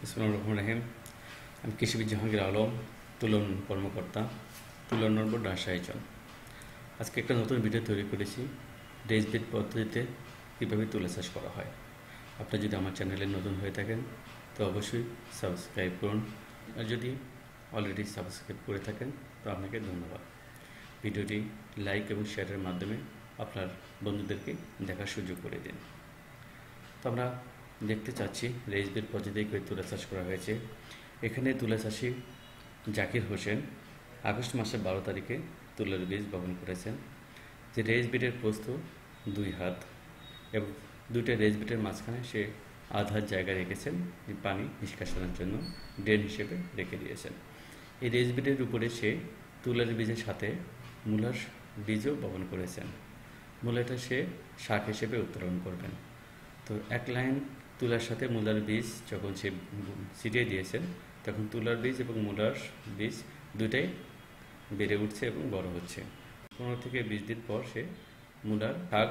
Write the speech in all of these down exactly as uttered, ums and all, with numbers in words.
বিসমিল্লাহির রহমানির রহিম। আমি কৃষিবিদ জাহাঙ্গীর আলম, তুলন কর্মকর্তা, তুলন নম্বর রাজশাহী জন। আজকে একটা নতুন ভিডিও তৈরি করেছি, রেজ বেড পদ্ধতিতে কীভাবে তুলা চাষ করা হয়। আপনি যদি আমার চ্যানেলে নতুন হয়ে থাকেন তো অবশ্যই সাবস্ক্রাইব করুন, আর যদি অলরেডি সাবস্ক্রাইব করে থাকেন তো আপনাকে ধন্যবাদ। ভিডিওটি লাইক এবং শেয়ারের মাধ্যমে আপনার বন্ধুদেরকে দেখার সুযোগ করে দিন। তো আমরা দেখতে চাচ্ছি রেজ বেড পদ্ধতিতে করে তুলা চাষ করা হয়েছে। এখানে তুলা চাষি জাকির হোসেন আগস্ট মাসের বারো তারিখে তুলার বীজ বপন করেছেন। যে রেজ বেডের প্রস্থ দুই হাত এবং দুইটা রেজ বেডের মাঝখানে সে আধ হাত জায়গা রেখেছেন পানি নিষ্কাশনের জন্য, ড্রেন হিসেবে রেখে দিয়েছেন। এই রেজ বেডের উপরে সে তুলার বীজের সাথে মূলার বীজও বপন করেছেন। মূলাটা সে শাক হিসেবে উত্তোলন করবেন। তো এক লাইন তুলার সাথে মূলার বীজ যখন সে ছিটিয়ে দিয়েছেন তখন তুলার বীজ এবং মূলার বীজ দুটাই বেড়ে উঠছে এবং বড় হচ্ছে। পনেরো থেকে বিশ দিন পর সে মূলার শাক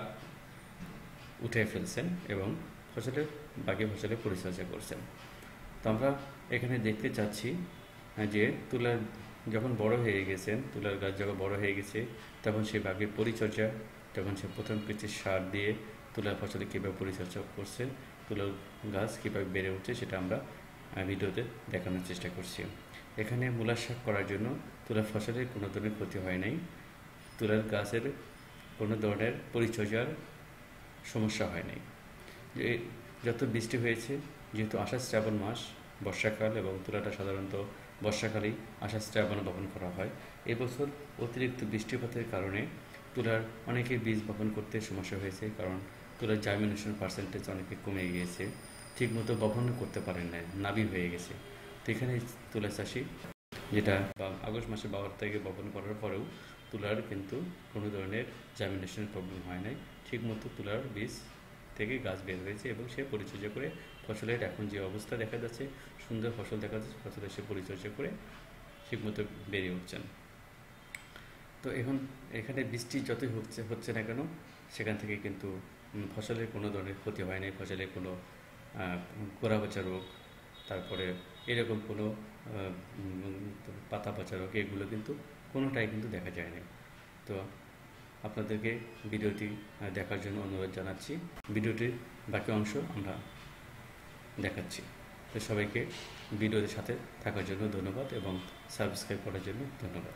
উঠে ফেলছেন এবং ফসলের বাকি ফসলের পরিচর্যা করছেন। তো আমরা এখানে দেখতে চাচ্ছি যে তুলার যখন বড় হয়ে গেছেন, তুলার গাছ যখন বড় হয়ে গেছে তখন সে বাগের পরিচর্যা, তখন সে প্রথম কিছু সার দিয়ে তুলার ফসলে কীভাবে পরিচর্যা করছে, তুলার গাছ কীভাবে বেড়ে উঠছে সেটা আমরা ভিডিওতে দেখানোর চেষ্টা করছি। এখানে মূলার শাক করার জন্য তুলার ফসলের কোনো ধরনের ক্ষতি হয় নাই, তুলার গাছের কোনো ধরনের পরিচর্যার সমস্যা হয় নাই। যত বৃষ্টি হয়েছে, যেহেতু আষাঢ় শ্রাবণ মাস বর্ষাকাল এবং তুলাটা সাধারণত বর্ষাকালেই আষাঢ় শ্রাবণে বপন করা হয়, এবছর অতিরিক্ত বৃষ্টিপাতের কারণে তুলার অনেকে বীজ বপন করতে সমস্যা হয়েছে, কারণ তুলার জার্মিনেশন পার্সেন্টেজ অনেকে কমে গিয়েছে, ঠিকমতো বপন করতে পারেন না, নাবি হয়ে গেছে। তো এখানে তুলা চাষি যেটা আগস্ট মাসে বারো তারিখে বপন করার পরেও তুলার কিন্তু কোনো ধরনের জার্মিনেশনের প্রবলেম হয় নাই, ঠিকমতো তুলার বীজ থেকে গাছ বের হয়েছে এবং সে পরিচর্যা করে ফসলের এখন যে অবস্থা দেখা যাচ্ছে, সুন্দর ফসল দেখা যাচ্ছে, ফসলের সে পরিচর্যা করে ঠিকমতো বেড়ে উঠছেন। তো এখন এখানে বৃষ্টি যতই হচ্ছে হচ্ছে না কেন সেখান থেকে কিন্তু ফসলের কোনো ধরনের ক্ষতি হয় নাই, ফসলের কোনো গোড়া পচা রোগ, তারপরে এরকম কোনো পাতা পচা রোগ, এগুলো কিন্তু কোনোটাই কিন্তু দেখা যায় না। তো আপনাদেরকে ভিডিওটি দেখার জন্য অনুরোধ জানাচ্ছি। ভিডিওটির বাকি অংশ আমরা দেখাচ্ছি। তো সবাইকে ভিডিওর সাথে থাকার জন্য ধন্যবাদ এবং সাবস্ক্রাইব করার জন্য ধন্যবাদ।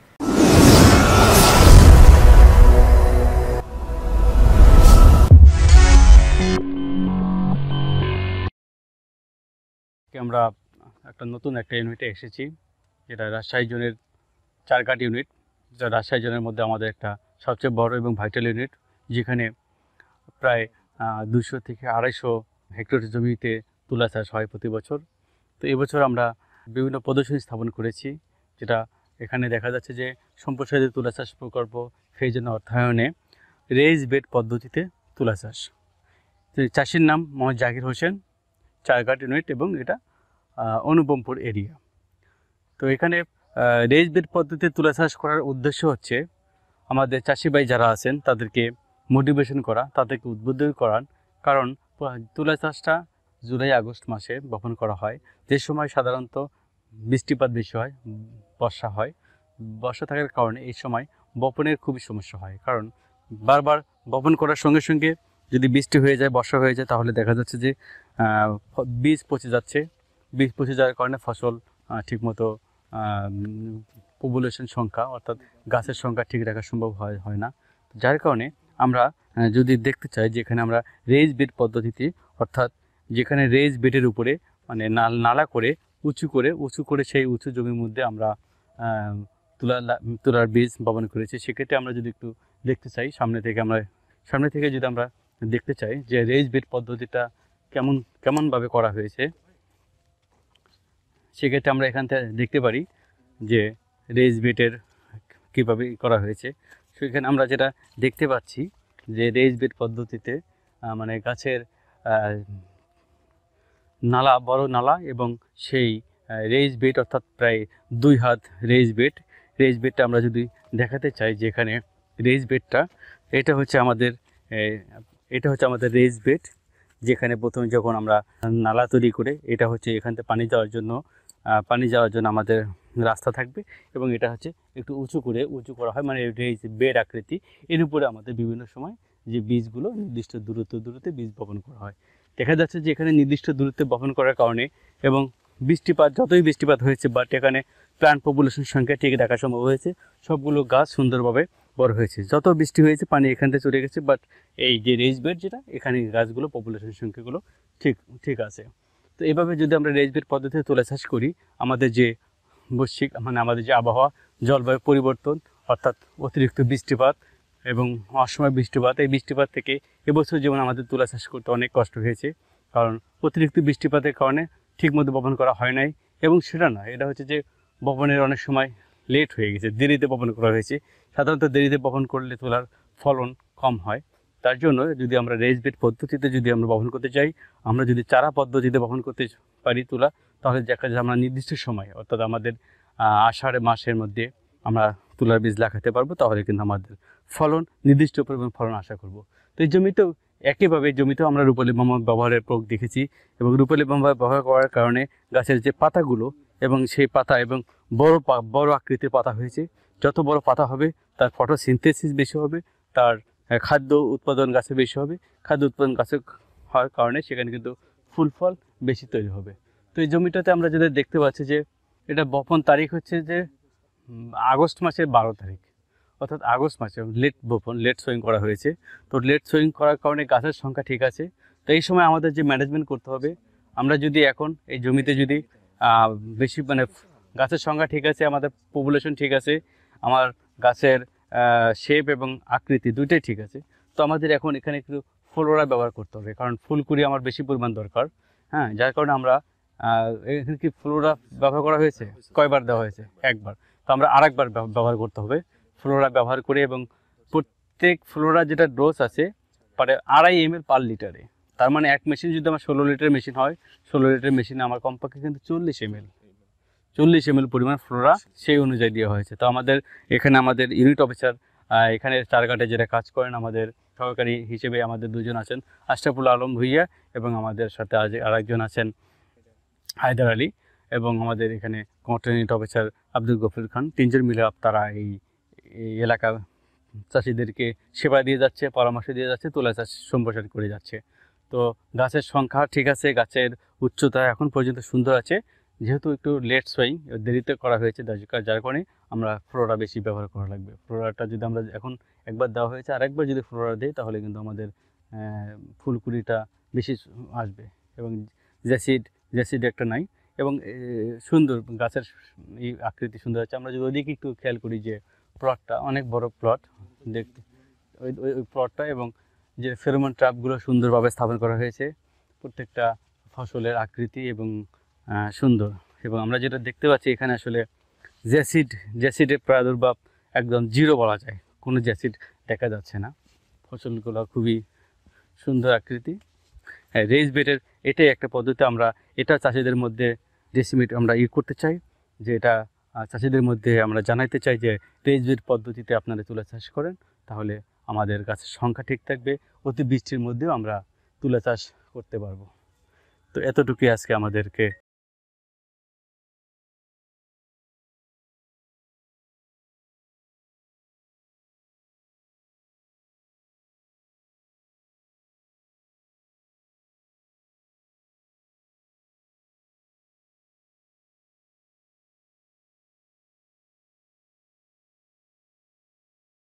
আমরা একটা নতুন একটা ইউনিটে এসেছি, যেটা রাজশাহী জোনের চারঘাট ইউনিট, যা রাজশাহী জোনের মধ্যে আমাদের একটা সবচেয়ে বড় এবং ভাইটাল ইউনিট, যেখানে প্রায় দুশো থেকে আড়াইশো হেক্টর জমিতে তুলা চাষ হয় প্রতি বছর। তো এবছর আমরা বিভিন্ন প্রদর্শনী স্থাপন করেছি, যেটা এখানে দেখা যাচ্ছে যে সম্প্রসারিত তুলা চাষ প্রকল্প ফেজেন অর্থায়নে রেজ বেড পদ্ধতিতে তুলা চাষ। চাষির নাম মোহাম্মদ জাকির হোসেন, চারঘাট ইউনিট, এবং এটা অনুপমপুর এরিয়া। তো এখানে রেজ বেড পদ্ধতিতে তুলা চাষ করার উদ্দেশ্য হচ্ছে আমাদের চাষি ভাই যারা আছেন তাদেরকে মোটিভেশন করা, তাদেরকে উদ্বুদ্ধ করার। কারণ তুলা চাষটা জুলাই আগস্ট মাসে বপন করা হয়, যে সময় সাধারণত বৃষ্টিপাত বেশি হয়, বর্ষা হয়। বর্ষা থাকার কারণে এই সময় বপনের খুবই সমস্যা হয়, কারণ বারবার বপন করার সঙ্গে সঙ্গে যদি বৃষ্টি হয়ে যায়, বর্ষা হয়ে যায়, তাহলে দেখা যাচ্ছে যে বীজ পচে যাচ্ছে। বীজ পচে যাওয়ার কারণে ফসল ঠিকমতো পপুলেশন সংখ্যা অর্থাৎ গাছের সংখ্যা ঠিক রাখা সম্ভব হয় হয় না। যার কারণে আমরা যদি দেখতে চাই যে এখানে আমরা রেজ বেড পদ্ধতিতে, অর্থাৎ যেখানে রেজ বেডের উপরে মানে নালা করে উঁচু করে উঁচু করে সেই উঁচু জমির মধ্যে আমরা তুলা তুলার বীজ বপন করেছি, সেক্ষেত্রে আমরা যদি একটু দেখতে চাই সামনে থেকে আমরা সামনে থেকে যদি আমরা দেখতে চাই যে রেজ বেড পদ্ধতিটা কেমন কেমনভাবে করা হয়েছে, সেক্ষেত্রে আমরা এখান থেকে দেখতে পারি যে রেজ বেডের কীভাবে করা হয়েছে। সেখানে আমরা যেটা দেখতে পাচ্ছি যে রেজ বেড পদ্ধতিতে মানে গাছের নালা, বড় নালা, এবং সেই রেজ বেড অর্থাৎ প্রায় দুই হাত রেজ বেড। রেজ বেডটা আমরা যদি দেখাতে চাই যে এখানে রেজ বেডটা, এটা হচ্ছে আমাদের এটা হচ্ছে আমাদের রেজ বেড। যেখানে প্রথমে যখন আমরা নালা তৈরি করে, এটা হচ্ছে এখান থেকে পানি যাওয়ার জন্য পানি যাওয়ার জন্য আমাদের রাস্তা থাকবে, এবং এটা হচ্ছে একটু উঁচু করে উঁচু করা হয়, মানে এই যে বেড আকৃতি, এর উপরে আমাদের বিভিন্ন সময় যে বীজগুলো নির্দিষ্ট দূরত্ব দূরত্বে বীজ বপন করা হয়। দেখা যাচ্ছে যে এখানে নির্দিষ্ট দূরত্বে বপন করার কারণে এবং বৃষ্টিপাত, যতই বৃষ্টিপাত হয়েছে, বাট এখানে প্লান্ট পপুলেশন সংখ্যা ঠিক রাখা সম্ভব হয়েছে। সবগুলো গাছ সুন্দরভাবে বড় হয়েছে। যত বৃষ্টি হয়েছে পানি এখান থেকে চলে গেছে, বাট এই যে রেজ বেড যেটা, এখানে গাছগুলো পপুলেশন সংখ্যাগুলো ঠিক ঠিক আছে। তো এইভাবে যদি আমরা রেজ বেড পদ্ধতিতে তুলা চাষ করি, আমাদের যে বৈশ্বিক মানে আমাদের যে আবহাওয়া জলবায়ু পরিবর্তন, অর্থাৎ অতিরিক্ত বৃষ্টিপাত এবং অসময় বৃষ্টিপাত, এই বৃষ্টিপাত থেকে এবছর যেমন আমাদের তুলা চাষ করতে অনেক কষ্ট হয়েছে, কারণ অতিরিক্ত বৃষ্টিপাতের কারণে ঠিকমতো বপন করা হয় নাই। এবং সেটা না, এটা হচ্ছে যে বপনের অনেক সময় লেট হয়ে গেছে, দেরিতে বপন করা হয়েছে। সাধারণত দেরিতে বপন করলে তুলার ফলন কম হয়। তার জন্য যদি আমরা রেজ বেড পদ্ধতিতে যদি আমরা বপন করতে চাই, আমরা যদি চারা পদ্ধতিতে বপন করতে পারি তুলা, তাহলে দেখা যায় আমরা নির্দিষ্ট সময়, অর্থাৎ আমাদের আষাঢ় মাসের মধ্যে আমরা তুলার বীজ লাগাতে পারবো। তাহলে কিন্তু আমাদের ফলন নির্দিষ্ট পরিমাণ ফলন আশা করব। তো এই জমিতেও একইভাবে জমিতেও আমরা রূপালী বোমা ব্যবহারের প্রয়োগ দেখেছি, এবং রূপালী বোমা ব্যবহার করার কারণে গাছের যে পাতাগুলো এবং সেই পাতা এবং বড় বড় আকৃতির পাতা হয়েছে। যত বড় পাতা হবে তার ফটোসিনথেসিস বেশি হবে, তার খাদ্য উৎপাদন গাছে বেশি হবে। খাদ্য উৎপাদন গাছে হওয়ার কারণে সেখানে কিন্তু ফুল ফল বেশি তৈরি হবে। তো এই জমিটাতে আমরা যেটা দেখতে পাচ্ছি যে এটা বপন তারিখ হচ্ছে যে আগস্ট মাসের বারো তারিখ, অর্থাৎ আগস্ট মাসে লেট বপন, লেট সোয়িং করা হয়েছে। তো লেট সোয়িং করার কারণে গাছের সংখ্যা ঠিক আছে। তো এই সময় আমাদের যে ম্যানেজমেন্ট করতে হবে, আমরা যদি এখন এই জমিতে যদি বেশি মানে গাছের সংখ্যা ঠিক আছে, আমাদের পপুলেশন ঠিক আছে, আমার গাছের শেপ এবং আকৃতি দুইটাই ঠিক আছে, তো আমাদের এখন এখানে একটু ফ্লোরা ব্যবহার করতে হবে, কারণ ফুলকুড়ি আমার বেশি পরিমাণ দরকার। হ্যাঁ, যার কারণে আমরা এখানে কি ফ্লোরা ব্যবহার করা হয়েছে, কয়বার দেওয়া হয়েছে? একবার। তো আমরা আরেকবার ব্যবহার করতে হবে ফ্লোরা ব্যবহার করে, এবং প্রত্যেক ফ্লোরা যেটা ডোজ আছে পারে আড়াই এম এল পার লিটারে। তার মানে এক মেশিন যদি আমার ষোলো লিটার মেশিন হয়, ষোলো লিটার মেশিনে আমার কমপক্ষে কিন্তু চল্লিশ এম এল চল্লিশ এম এল পরিমাণ ফ্লোরা সেই অনুযায়ী দেওয়া হয়েছে। তো আমাদের এখানে আমাদের ইউনিট অফিসার এখানে চারঘাটে যেটা কাজ করেন, আমাদের সহকারী হিসেবে আমাদের দুজন আছেন, আশরাফুল আলম ভুইয়া, এবং আমাদের সাথে আজ আরেকজন আছেন হায়দার আলী, এবং আমাদের এখানে ইউনিট অফিসার আব্দুল গফুর খান। তিনজন মিলে তারা এই এলাকা চাষিদেরকে সেবা দিয়ে যাচ্ছে, পরামর্শ দিয়ে যাচ্ছে, তুলা চাষ সম্প্রসারণ করে যাচ্ছে। তো গাছের সংখ্যা ঠিক আছে, গাছের উচ্চতা এখন পর্যন্ত সুন্দর আছে। যেহেতু একটু লেট সোয়িং, দেরিতে করা হয়েছে, যার কারণে আমরা ফ্লোরা বেশি ব্যবহার করা লাগবে। ফ্লোরাটা যদি আমরা এখন একবার দেওয়া হয়েছে, আর একবার যদি ফ্লোরা দিই, তাহলে কিন্তু আমাদের ফুলকুড়িটা বেশি আসবে, এবং জ্যাসিড জ্যাসিড একটা নাই, এবং সুন্দর গাছের এই আকৃতি সুন্দর আছে। আমরা যদি ওইদিকে একটু খেয়াল করি যে প্লটটা অনেক বড় প্লট দেখতে, ওই ওই প্লটটা এবং যে ফেরোমন ট্র্যাপগুলো সুন্দরভাবে স্থাপন করা হয়েছে, প্রত্যেকটা ফসলের আকৃতি এবং সুন্দর। এবং আমরা যেটা দেখতে পাচ্ছি এখানে আসলে জ্যাসিড জ্যাসিডের প্রাদুর্ভাব একদম জিরো বলা যায়, কোনো জ্যাসিড দেখা যাচ্ছে না। ফসলগুলো খুবই সুন্দর আকৃতি। হ্যাঁ, রেজ বেডের এটাই একটা পদ্ধতি। আমরা এটা চাষিদের মধ্যে ডেসিমেট আমরা ই করতে চাই, যে এটা চাষিদের মধ্যে আমরা জানাইতে চাই যে রেজ বেড পদ্ধতিতে আপনারা তুলা চাষ করেন, তাহলে আমাদের গাছের সংখ্যা ঠিক থাকবে, অতি বৃষ্টির মধ্যেও আমরা তুলা চাষ করতে পারবো। তো এতটুকুই আজকে আমাদেরকে